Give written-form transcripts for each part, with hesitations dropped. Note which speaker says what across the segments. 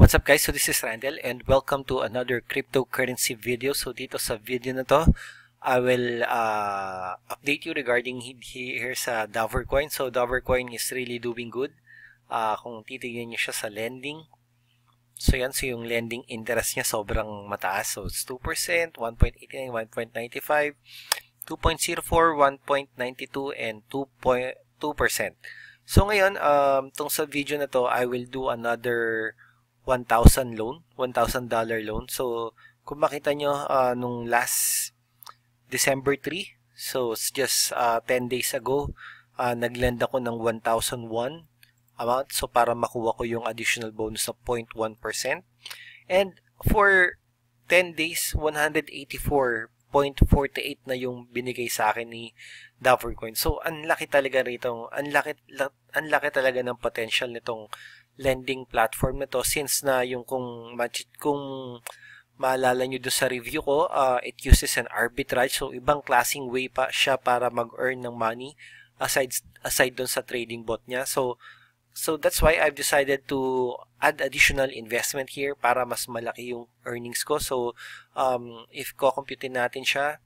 Speaker 1: What's up guys? So this is Randall and welcome to another cryptocurrency video. So dito sa video na to, I will update you regarding here sa Dovercoin. So Dovercoin is really doing good. Kung titignan niyo siya sa lending, so yan, so yung lending interest niya sobrang mataas. So it's 2%, 1.89, 1.95, 2.04, 1.92, and 2%. So ngayon, tong sa video na to, I will do another $1,000 loan. So kung makita nyo, nung last December 3, so it's just 10 days ago, naglend ako ng 1,001 amount. So para makuha ko yung additional bonus na 0.1%. And for 10 days, 184.48 na yung binigay sa akin ni Dovercoin. So ang laki talaga rito, ang laki talaga ng potential nitong lending platform na to, since na yung kung maalala nyo doon sa review ko, it uses an arbitrage. So ibang klaseng way pa siya para mag-earn ng money aside doon sa trading bot niya. So that's why I've decided to add additional investment here para mas malaki yung earnings ko. So if ko-computein natin siya,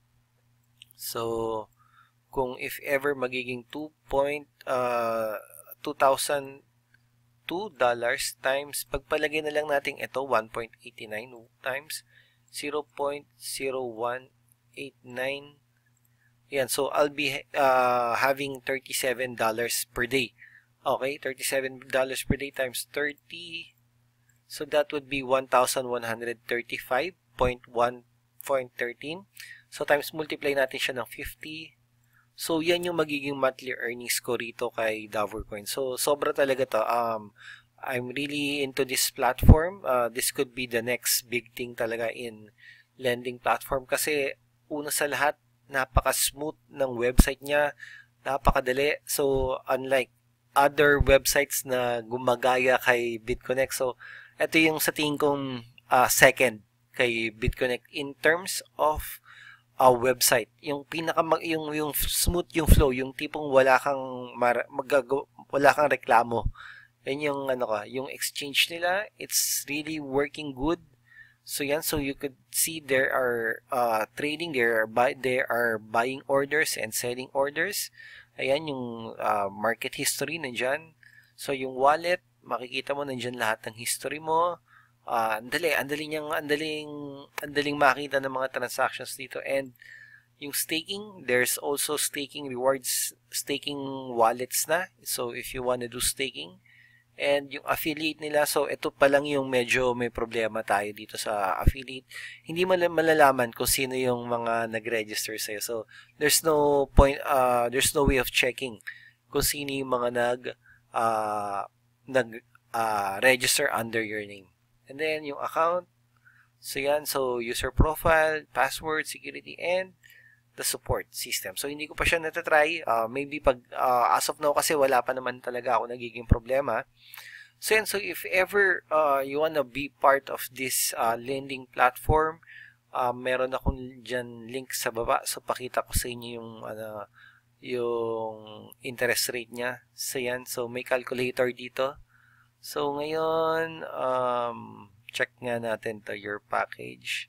Speaker 1: so kung if ever magiging $2,002 times, pagpalagay na lang natin ito, 1.89 times 0.0189. Yan, so I'll be having $37 per day. Okay, $37 per day times 30. So that would be 1,135.1.13. So times multiply natin siya ng 50. So yan yung magiging monthly earnings ko rito kay Dovercoin. So sobra talaga to. I'm really into this platform. This could be the next big thing talaga in lending platform kasi una sa lahat, napaka-smooth ng website niya, napakadali. So unlike other websites na gumagaya kay BitConnect, so ito yung sa tingin kong second kay BitConnect in terms of website. Yung yung smooth yung flow, yung tipong wala kang reklamo. Yan yung yung exchange nila, it's really working good. So yan, so you could see there are trading, there are buying orders and selling orders. Ayan yung market history nandyan. So yung wallet, makikita mo nandyan lahat ng history mo. Andaling makita ng mga transactions dito. And yung staking, there's also staking rewards, staking wallets na. So if you want to do staking, and yung affiliate nila, so ito pa lang yung medyo may problema tayo dito sa affiliate. Hindi mo malalaman kung sino yung mga nag-register sa'yo. So there's no point, there's no way of checking kung sino yung mga nag-register under your name. And then yung account, so yan, so user profile, password, security, and the support system. So hindi ko pa siya natatry. Maybe pag as of now kasi wala pa naman talaga ako nagiging problema. So yan, so if ever you wanna be part of this lending platform, meron akong dyan link sa baba. So pakita ko sa inyo yung interest rate niya. So yan, so may calculator dito. So ngayon, check nga natin to your package.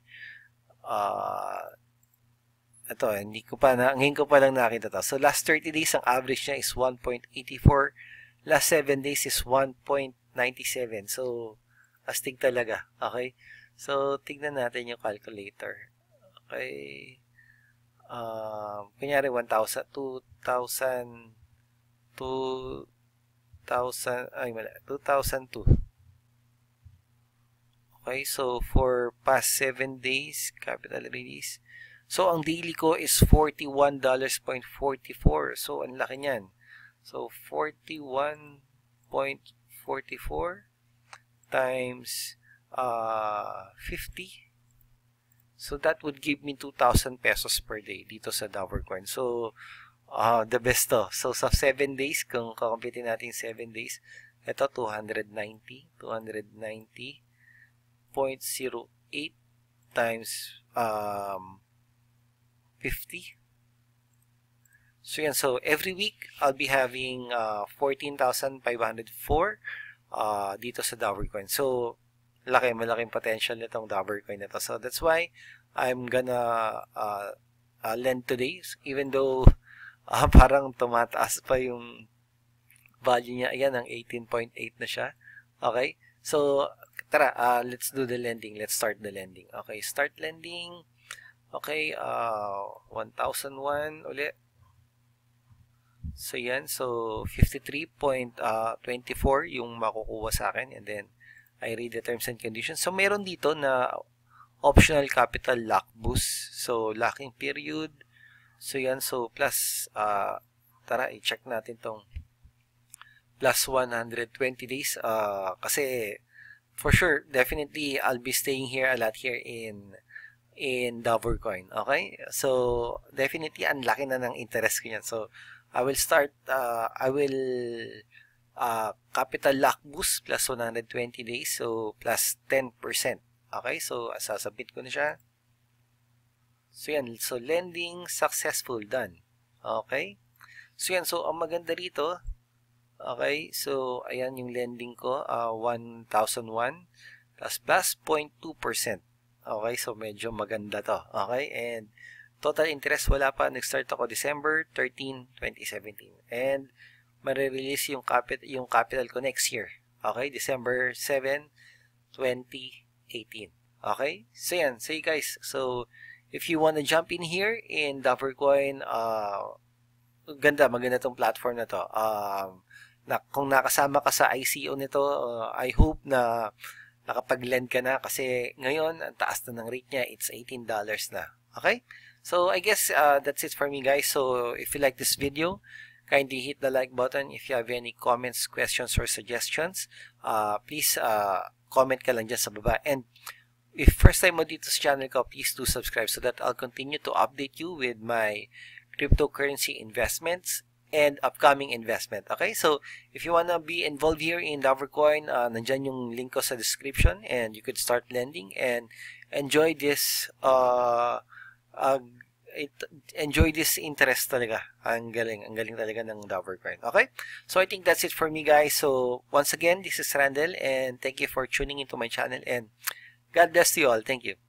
Speaker 1: Ito, ngayon ko pa lang nakita to. So last 30 days, ang average niya is 1.84. Last 7 days is 1.97. So, astig talaga. Okay? So, tignan natin yung calculator. Okay. Kunyari, 1,000, 2,000, 2,002. Okay, so for past 7 days, capital release. So ang daily ko is $41.44. So ang laki niyan. So 41.44 times 50. So that would give me 2,000 pesos per day dito sa Dovercoin. So the best to. So sa 7 days, kung kakumpitin natin 7 days, ito 290.08 times 50. So yan, so every week I'll be having 14,504 dito sa Dovercoin. So malaking potential nitong Dovercoin na to. So that's why I'm gonna lend today, even though parang tumataas pa yung value niya. Ayan, ang 18.8 na siya. Okay, so tara, let's do the lending. Let's start the lending. Okay, start lending. Okay, 1,001 ulit. So yan, so 53.24 yung makukuha sa akin, and then I read the terms and conditions. So meron dito na optional capital lock boost. So locking period. So yan, so plus tara i-check natin tong plus 120 days kasi for sure definitely I'll be staying here a lot here in Dovercoin. Okay, so definitely ang laki na ng interest ko yan. So I will start capital lock boost plus 120 days, so plus 10%. Okay, so sasabit ko na siya. So yan, so lending successful, done. Okay, so yan, so ang maganda rito, okay, so ayan yung lending ko, 1,001 plus 0.2%. Okay, so medyo maganda to. Okay, and total interest wala pa, nag-start ako December 13, 2017, and mare-release yung capital ko next year. Okay, December 7, 2018. Okay, so yan, so guys, so if you wanna jump in here in Dovercoin, maganda tong platform na to. Kung nakasama ka sa ICO nito, I hope na nakapag-lend ka na, kasi ngayon ang taas na ng rate niya, it's $18 na. Okay, so I guess that's it for me, guys. So if you like this video, kindly hit the like button. If you have any comments, questions, or suggestions, please comment ka lang dyan sa baba. And if first time mo dito sa channel ko, please do subscribe so that I'll continue to update you with my cryptocurrency investments and upcoming investment. Okay, so if you wanna be involved here in Dovercoin, nandyan yung link ko sa description, and you could start lending and enjoy this enjoy this interest talaga. Ang galing talaga ng Dovercoin. Okay, so I think that's it for me, guys. So once again, this is Randall, and thank you for tuning into my channel, and God bless you all. Thank you.